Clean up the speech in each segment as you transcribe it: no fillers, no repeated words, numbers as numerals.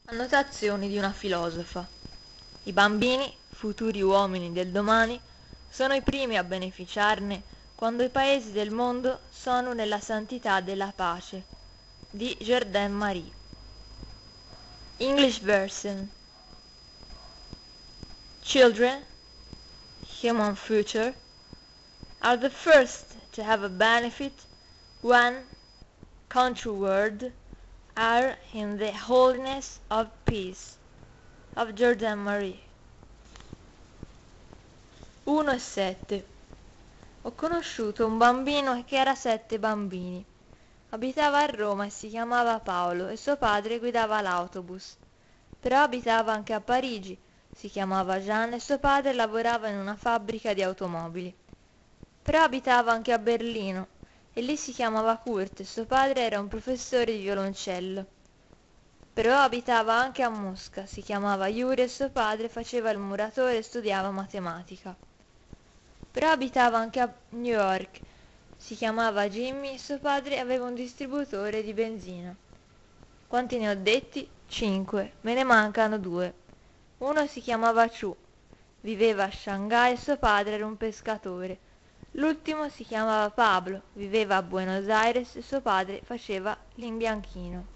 Annotazioni di una filosofa. I bambini, futuri uomini del domani, sono i primi a beneficiarne quando i paesi del mondo sono nella santità della pace. Di Jourdain Marie. English version. Children, human future, are the first to have a benefit when country world are in the holiness of peace. Of Jourdain Marie. 1 e 7. Ho conosciuto un bambino che era 7 bambini. Abitava a Roma e si chiamava Paolo e suo padre guidava l'autobus. Però abitava anche a Parigi, si chiamava Jean e suo padre lavorava in una fabbrica di automobili. Però abitava anche a Berlino e lì si chiamava Kurt e suo padre era un professore di violoncello. Però abitava anche a Mosca, si chiamava Yuri e suo padre faceva il muratore e studiava matematica. Però abitava anche a New York, si chiamava Jimmy e suo padre aveva un distributore di benzina. Quanti ne ho detti? 5, me ne mancano 2. Uno si chiamava Chu, viveva a Shanghai e suo padre era un pescatore. L'ultimo si chiamava Pablo, viveva a Buenos Aires e suo padre faceva l'imbianchino.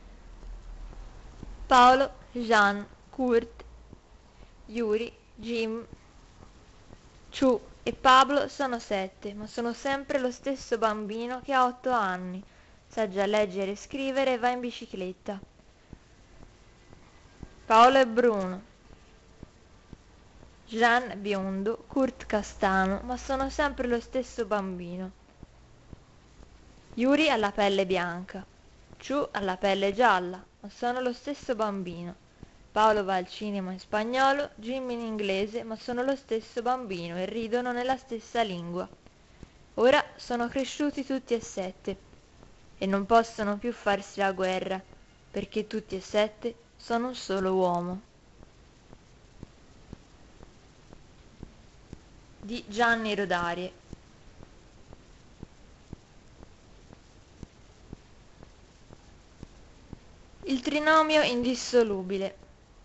Paolo, Jean, Kurt, Yuri, Jim, Chu e Pablo sono 7, ma sono sempre lo stesso bambino che ha 8 anni. Sa già leggere e scrivere e va in bicicletta. Paolo è bruno, Jean biondo, Kurt castano, ma sono sempre lo stesso bambino. Yuri ha la pelle bianca, Chu ha la pelle gialla, ma sono lo stesso bambino. Paolo va al cinema in spagnolo, Jim in inglese, ma sono lo stesso bambino e ridono nella stessa lingua. Ora sono cresciuti tutti e 7 e non possono più farsi la guerra, perché tutti e 7 sono un solo uomo. Di Gianni Rodarie. Il trinomio indissolubile.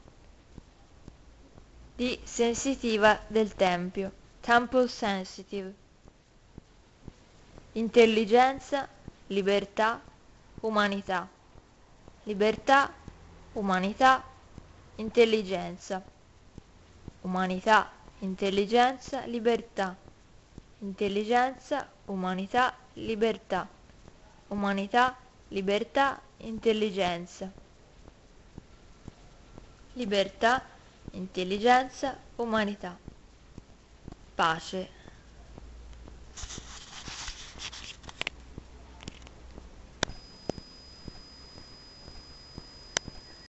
Di Sensitiva del Tempio. Temple Sensitive. Intelligenza, libertà, umanità. Libertà, umanità, intelligenza. Umanità, intelligenza, libertà. Intelligenza, umanità, libertà. Umanità, libertà, intelligenza. Libertà, intelligenza, umanità. Pace.